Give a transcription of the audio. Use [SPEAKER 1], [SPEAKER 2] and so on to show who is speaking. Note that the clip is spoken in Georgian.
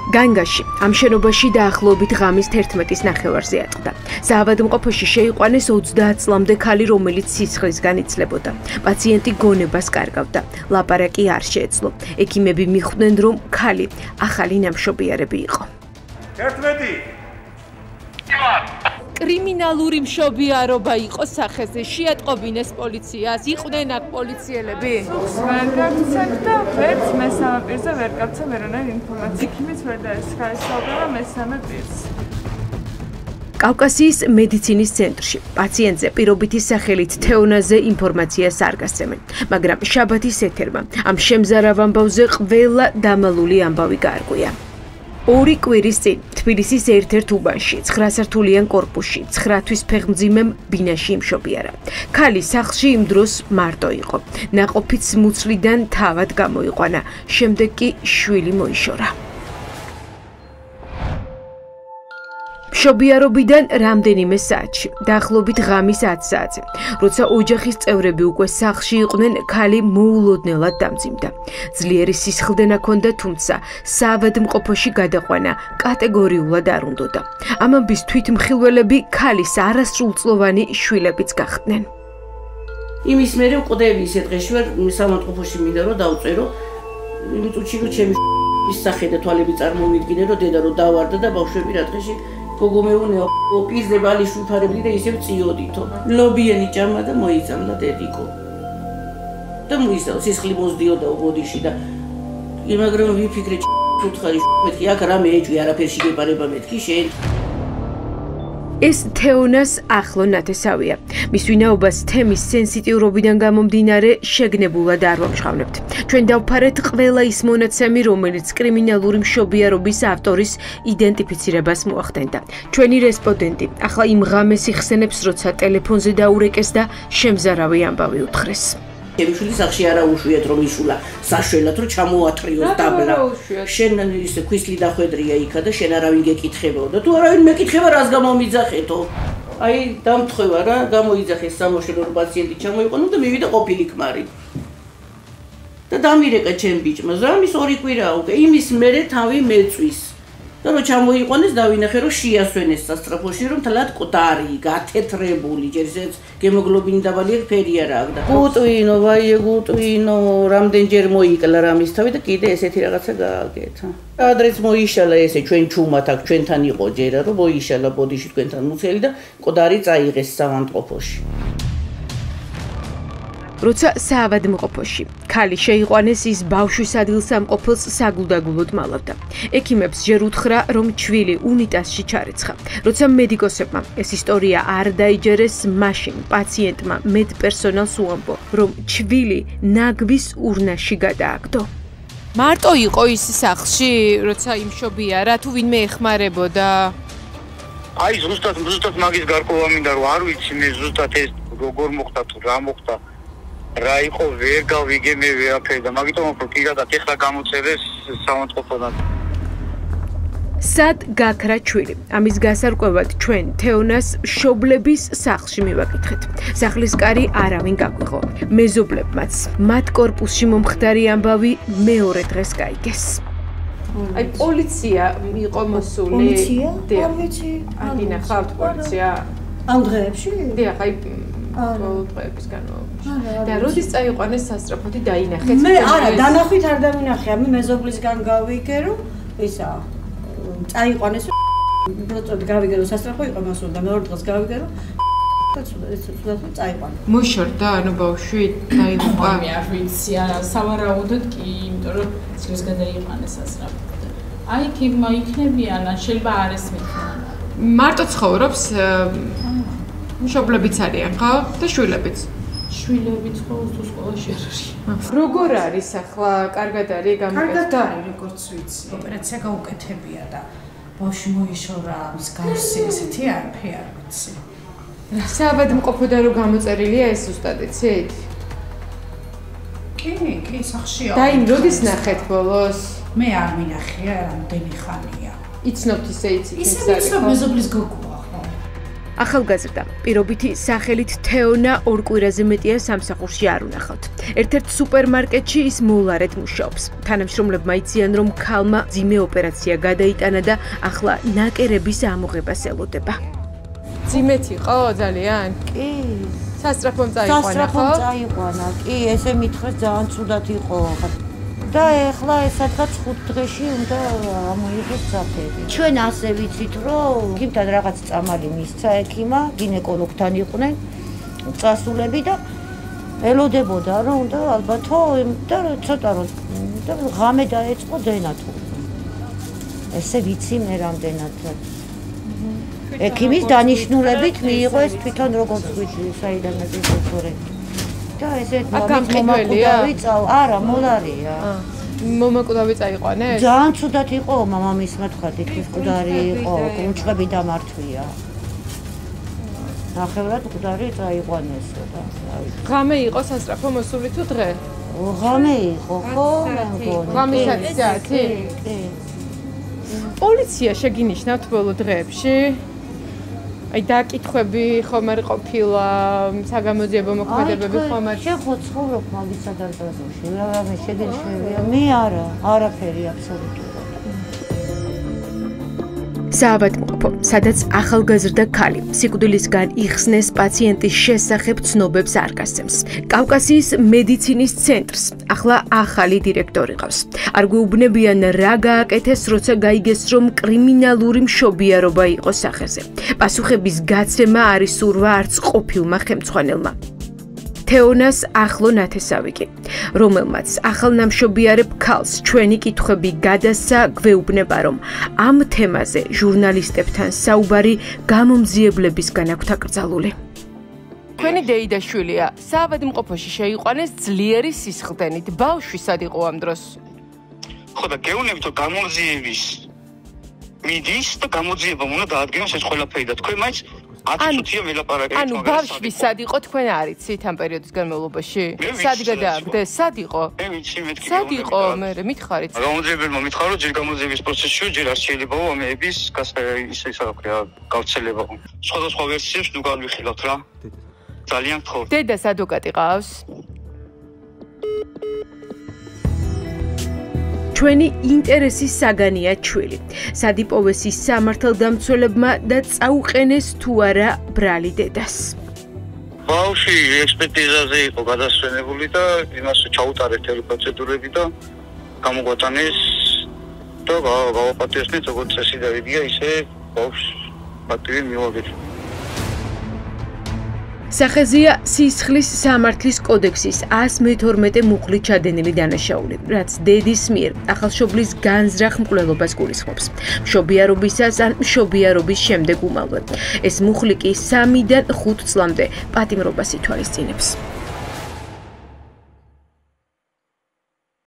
[SPEAKER 1] განგაში ამ შენობაში დაახლოებით ღამის 11-ის ნახევარზე ატყდა. საავადმყოფოში შეიყვანეს 30 წლამდე ქალი, რომელიც სისხლისგან იცლებოდა. პაციენტი გონებას კარგავდა. ლაპარაკი არ შეეძლო. ექიმები მიხვდნენ, რომ ქალი ახალი ნამშობიარები იყო.
[SPEAKER 2] 11
[SPEAKER 3] კრიმინალური მშობიარობა იყო სახეზე, შეატყობინეს პოლიციას, იყვნენ აქ პოლიციელები?
[SPEAKER 4] ვერ გაგცემ და ვერც მესამე პირზე ვერ გაგცემ ვერანაირ ინფორმაციას. იქიმიც ვერ დაესაუბრა მესამე პირს.
[SPEAKER 1] კავკასიის მედიცინის ცენტრში პაციენტზე პირობითი სახელით თეონაზე ინფორმაციას არ გასცემენ, მაგრამ შაბათის ეთერმა ამ შემზარავ ამბავზე ყველა დამალული ამბავი გაარკვია. 2 კვირის წინ თბილისის ერთ-ერთ უბანში 9 სართულიან კორპუსში 9 თვის ფეხმძიმემ ბინაში იმშობიარა. ქალი სახლში იმ დროს მარტო იყო. ნაყოფიც მუცლიდან თავად გამოიყვანა. შემდეგ კი შვილი მოიშორა. მშობიარობიდან რამდენიმე საათში, დაახლოებით ღამის 10 საათზე, როცა ოჯახის წევრები უკვე სახლში იყვნენ, ქალი მოულოდნელად დამძიმდა. ძლიერი სისხლდენა ჰქონდა, თუმცა საავადმყოფოში გადაყვანა კატეგორიულად არ უნდოდა. ამ ამბის თვითმხილველები ქალის არასრულწლოვანი შვილებიც გახდნენ.
[SPEAKER 5] იმის მერე ვყდები ისე დღეში ვარ საავადმყოფოში მინდა რომ დავწერო, იმიტომ რომ ჩემი ის სახე და თვალები წარმოვიდგინე, რომ დედა რომ დავარდა და ბავშვები რა დღეში გოგომეუნეო პიზდე ბალი შუფარებდი და ისევ წიოდითო. ლობიანი ჭამა და მოიწამდა დედიკო. და მოისაო სისხლი მოსდიოდა უბოდიში და იმაგრამ ვიფიქრე უთხარი მეთქი აქ რამე ეჭვი არაფერში გეპარება მეთქი შენ.
[SPEAKER 1] ეს თეონას ახლო ნათესავია. მის ვინაობას თემის სენსიტიურობიდან გამომდინარე შეგნებულად არ ვამჟღავნებთ. ჩვენ დავფარეთ ყველა ის მონაცემი, რომელიც კრიმინალური მშობიარობის ავტორის იდენტიფიცირებას მოახდენდა. ჩვენი რესპონდენტი ახლა იმ ღამეს იხსენებს, როცა ტელეფონზე დაურეკეს და შემზარავი ამბავი უთხრეს.
[SPEAKER 5] ჩემი სახლში არა უშვიათ რომ იშულა საშველად რომ ჩამოათრიოს დაბლა. შენ ისე ქვისლი დახვედრია იქა და შენ არავინ გეკითხებაო და თუ არავინ მეკითხება რას გამომიძახეთო. აი დამთხევა რა, გამოიძახეს სამოშელო პაციენტი ჩამოიყვანო და მივიდა ყოფილი ქმარი. და დამირეკა ჩემ ბიჭმა, ზამის 2 კვირაა უკვე, იმის მერე თავი მეწვის. და რომ ჩამოიყვანეს დავინახე რომ შეასვენეს სასტრაფოში რომ თლად ყდარი გათეთრებული ჯერ ისეც გემოგლობინი დაბალი აქვს ფერი არა აქვს და გუტვინო ვაიე გუტვინო რამდენჯერ მოიკლა რამის თავი და კიდე ესეთი რაღაცა გააკეთა ადრეც მოიშალა ესე ჩვენ ჩუმად აქ ჩვენთან იყო ჯერა რომ მოიშალა ბოდიში თქვენთან მუცელი და ყდარი წაიღეს საავადმყოფოში
[SPEAKER 1] როცა საავადმყოფოში ქალი შეიყვანეს, ის ბავშვის ადგილსამყოფელს საგულდაგულოდ მალავდა. ექიმებს ჯერ უთხრა, რომ ჩვილი უნიტაზში ჩარეცხა. როცა მედიკოსებმა ეს ისტორია არ დაიჯერეს, მაშინ პაციენტმა მედპერსონალს უამბო, რომ ჩვილი ნაგვის ურნაში გადააგდო.
[SPEAKER 3] მარტო იყო ის სახლში, როცა იმშობიარა, თუ ვინმე ეხმარებოდა?
[SPEAKER 2] აი ზუსტად მაგის გარკვევა მინდა რომ არ ვიცი მე ზუსტად ეს როგორ მოხდა თუ რა მოხდა. რა იყო ვერ გავიგე მე ვერაფერი და მაგიტომ უფრო პირადად ეხლა გამოწერეს საავადმყოფოდან.
[SPEAKER 1] სად გაქრა ჩვილი? ამის გასარკვევად ჩვენ თეონას მშობლების სახლში მივაკითხეთ. სახლის კარი არავინ გაგვიღო. მეზობლებმაც მათ კორპუსში მომხდარი ამბავი მეორე დღეს გაიგეს.
[SPEAKER 3] აი პოლიცია იყო მოსული.
[SPEAKER 6] პოლიცია?
[SPEAKER 3] არ ვიცი. აგინახავთ პოლიცია?
[SPEAKER 6] ამ დღეებში?
[SPEAKER 3] დიახ, აი დღეების განმავლობაში. და როდის წაიყვანეს სასტრაფოთი დაინახეთ?
[SPEAKER 6] მე არა, დანახვით არ დავინახე, მე მეზობლისგან გავიგე რომ ისა წაიყვანეს უბრალოდ გავიგე რომ სასტრაფო იყო მასო და მეორე დღეს გავიგე რომ ცუდად წაიყვანა.
[SPEAKER 3] მოშორდა ანუ ბავშვი დაიღუპა?
[SPEAKER 7] მე არ ვიცი, არა, სავარაუდოდ კი, იმიტომ რომ ცდილს გადაიყვანეს სასტრაფო. აი ქიმმა იქნებიან, შეიძლება არ ესმითნან.
[SPEAKER 3] მარტო ცხოვრობს მშობლებიც არიან, ხო? და შვილებიც.
[SPEAKER 7] შვილებიც ყოველთვის სკოლაში არ არის.
[SPEAKER 3] როგორ არის ახლა? კარგად არის გამოკეთდა?
[SPEAKER 6] კარგად არის, როგორც ვიცი. ოპერაცია გაუკეთებია და ბავშვი მოიშორა, მის გავსი ესეთი არაფერი არ ვიცი.
[SPEAKER 3] საავადმყოფოდან რომ გამოწერილია ეს ზუსტად იცით?
[SPEAKER 6] კი, სახლშია.
[SPEAKER 3] და იმ როდის ნახეთ ბოლოს?
[SPEAKER 6] მე არ მინახია, რამდენი ხანია.
[SPEAKER 3] იცნობთ ისე იცით?
[SPEAKER 6] ისე ვიცნობ მეზობლის გოგოა, ხო?
[SPEAKER 1] ახალგაზრდა პირობითი სახელით თეონა ორ კვირაზე მეტია სამსახურში არ უნახავთ. ერთ-ერთ სუპერმარკეტში ის მოულარედ მუშაობს. თანამშრომლებმა იციან, რომ ქალმა ძიმე ოპერაცია გადაიტანა და ახლა ნაკერების ამოღებას ელოდება.
[SPEAKER 3] ძიმეთ იყო ძალიან?
[SPEAKER 6] კი.
[SPEAKER 3] სასტრაფომ წაიყვანა, ხო?
[SPEAKER 6] სასტრაფომ წაიყვანა, კი, ესე მithres ძალიან ცუდად იყო. და ეხლა სადღაც 5 დღეში უნდა ამოიღოს საფერი. ჩვენ ასე ვიცით, რომ გიმთან რაღაც წამალი მისცა ექიმა, გინეკოლოგთან იყვნენ წასულები და ელოდებოდა, რომ უნდა ალბათო და ცოტა რომ და ღამე დაეწყო დენათო. ესე ვიცი მე რამდენად. ექიმის დანიშნულებით მიიღო ეს თვითონ როგორც ვიცი, საიდანაც ის დოქტორი. და ესე მომაკვდავი არა, მოლარია.
[SPEAKER 3] მომაკვდავი წაიყვანეს?
[SPEAKER 6] ძალიან ცუდად იყო, მამამისმა თქვა, თითქოს მკვდარი იყო, კრუნჩხები დამართვია. ნახევრად მკვდარი წაიყვანესო და
[SPEAKER 3] ღამე იყო სასტრაფო მოსული თუ დღე?
[SPEAKER 6] ღამე იყო, ხო, მე მგონი.
[SPEAKER 3] ღამესაც 10?
[SPEAKER 6] კი.
[SPEAKER 3] პოლიცია შეგინიშნავთ ბოლო დღეებში? აი დაკითხვები ხომ არ ყოფილა, საგამოძიებო მოქმედებები ხომ არ?
[SPEAKER 6] შეხო ცხოვრობ მაგის სადარბაზოში, რამე შეგეშევია, მე არაფერი აბსოლუტურად.
[SPEAKER 1] საავადმყოფო, სადაც ახალგაზრდა ქალი სიკვდილისგან იხსნეს პაციენტის შესახებ ცნობებს არ გასცემს. კავკასიის მედიცინის ცენტრს ახლა ახალი დირექტორი ყავს. არ გვეუბნებიან რა გააკეთეს, როცა გაიგეს, რომ კრიმინალური მშობიარობა იყო სახეზე. პასუხების გაცემა არის სურვა არც ყოფილმა ხელმძღვანელმა. თეონას ახლო ნათესავი კი, რომელმაც ახალნამშობიარებ ქალს ჩვენი კითხვები გადასცა, გვეუბნება, რომ ამ თემაზე ჟურნალისტებთან საუბარი გამომძიებლებისგან აქვთ აკრძალული.
[SPEAKER 3] თქვენი დეიდაშვილია საავადმყოფოში შეიყვანეს ძლიერი სისხლდენით. ბავშვი სად იყო ამ დროს?
[SPEAKER 2] ხო და გეუბნებით, რომ გამოძიების მიდის და გამოძიება უნდა დაადგინოს ეს ყველაფერი და თქვენ მაინც 10 წუთია ველაპარაკეთ.
[SPEAKER 3] ანუ ბავშვი სად იყო თქვენ არ იცით ამ პერიოდის განმავლობაში? სად გადააგდეს? სად იყო?
[SPEAKER 2] მე ვიცი მეთქი.
[SPEAKER 3] სად იყო? მე მითხარით.
[SPEAKER 2] გამოძიებელმა მითხარო, ჯერ გამოძიების პროცესში, ჯერ არ შეიძლებაო ამეების ისე რა გავრცელება. სხვადასხვა ვერსიებს ნუ განვიხილავთ რა. ძალიან გთხოვთ.
[SPEAKER 3] დედას ადვოკატი ყავს?
[SPEAKER 1] ჩვენი ინტერესის საგანია ჩვილი. სად იპოვეს ის სამართალდამცველებმა და წაუყენეს თუ არა ბრალი დედას.
[SPEAKER 2] ბავშვი ექსპერტიზაზე იყო გადასვენებული და იმას ჩაუტარეთ ელი პროცედურები და გამოგვატანეს და გავაპატიოსნეთ როგორც წესი დავიდია, ისე ბავშვს პატივი მივაგეთ.
[SPEAKER 1] სახეზეა სისხლის სამართლის კოდექსის 112 მუხლით ჩადენილი დანაშაული, რაც დედის მიერ ახალშობილის განზრახ მკვლელობას გულისხმობს. მშობიარობისას ან მშობიარობის შემდეგ უმალვე. ეს მუხლი კი 3-დან 5 წლამდე პატიმრობას ითვალისწინებს.